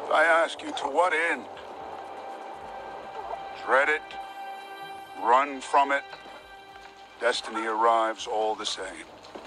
I ask you, to what end? Dread it, run from it, destiny arrives all the same.